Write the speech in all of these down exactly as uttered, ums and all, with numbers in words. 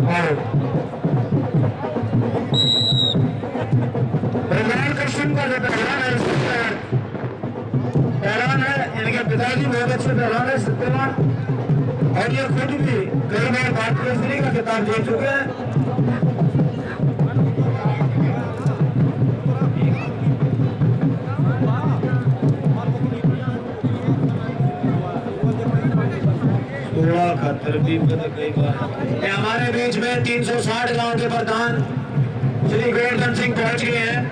प्रहलाद कृष्ण का जो पहलवान है पहलवान है, इनके पिताजी बहुत अच्छे पहलवान है सत्यवान, और ये खुद भी कई बार भारत केसरी का खिताब जीत चुके हैं। खतर भी कई बार हमारे बीच में तीन सौ साठ गांव के प्रधान श्री गोवर्धन सिंह पहुंच गए हैं।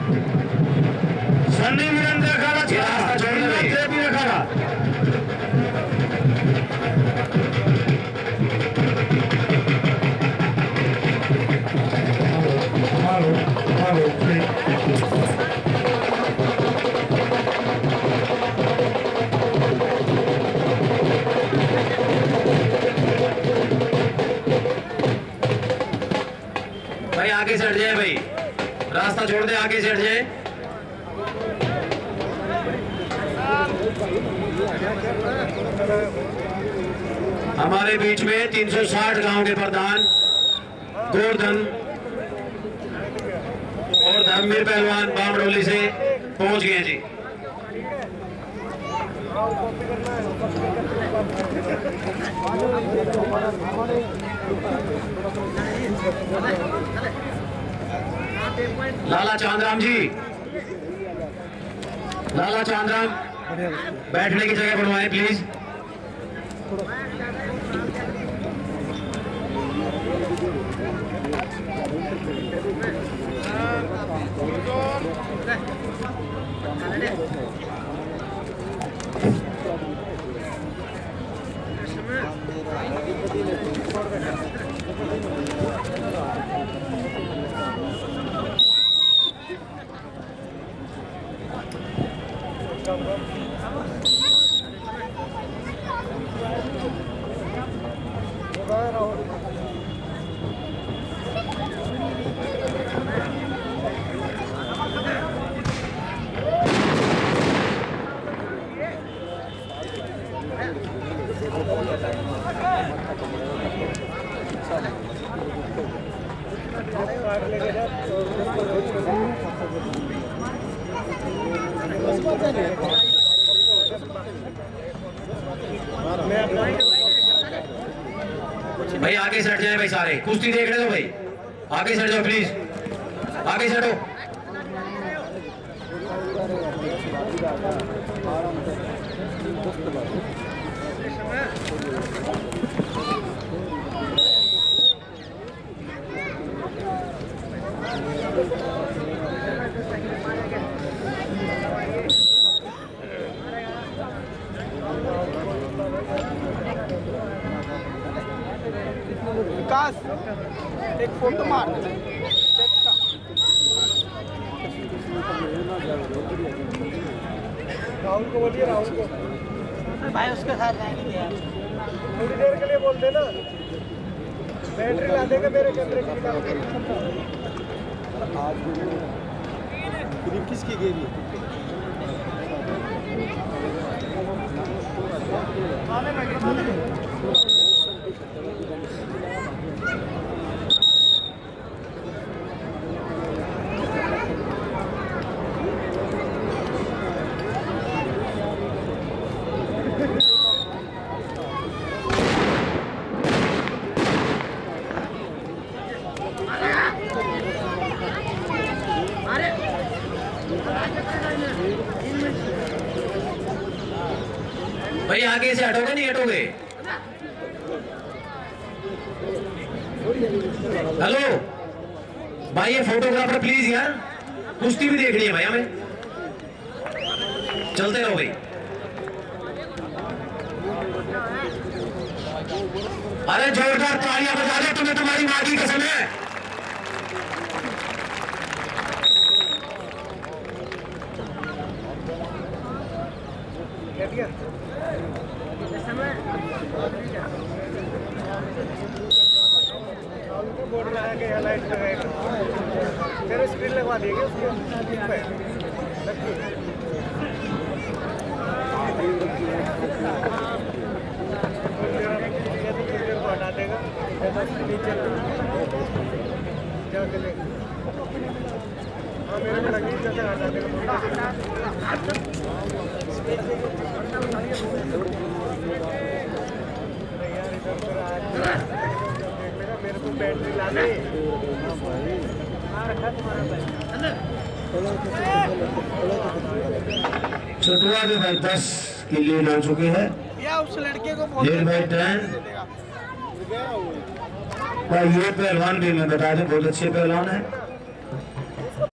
सन्नी वीरेंद्र अखाड़ा भी अखाड़ा भाई आगे से हट जाए, भाई रास्ता छोड़ दे, आगे से हट जाए। हमारे बीच में तीन सौ साठ गांव के प्रधान गोवर्धन और धर्मवीर पहलवान बामडोली से पहुंच गए जी। लाला चांदराम जी, लाला चांदराम बैठने की जगह बनवाएं प्लीज। भाई आगे से हट जाए, भाई सारे कुश्ती देख रहे हो भाई, आगे से हट जाओ प्लीज, आगे से हटो। विकास एक फोटो मार राहुल को बोलिए, राहुल को भाई उसके साथ जाएंगे, थोड़ी देर के लिए बोल देना, बैटरी ला देगा मेरे कैमरे की। आज फिल्म किसकी गेरी है? भाई आगे से हटोगे नहीं हटोगे? हेलो भाई, ये फोटोग्राफर प्लीज यार, कुश्ती भी देखनी है भाई हमें, चलते रहो भाई। अरे जोरदार तालियां बजा दे, तुम्हें तुम्हारी मां की कसम है। बोर्ड लगा के यहाँ लाइट लगाएगा, तेरे स्क्रीन लगवा देंगे उसको हटा देगा। नीचे जाके ले। हाँ मेरे को लगी जैसे हटा के यार इधर पर आज मेरे को बैटरी ला दे। छोटुआ के भाई दस की लीड हो चुकी है। या उस लड़के को लीड बाई टेन। भाई ये पहलवान भी मैं बता दूं बहुत अच्छे पहलवान है।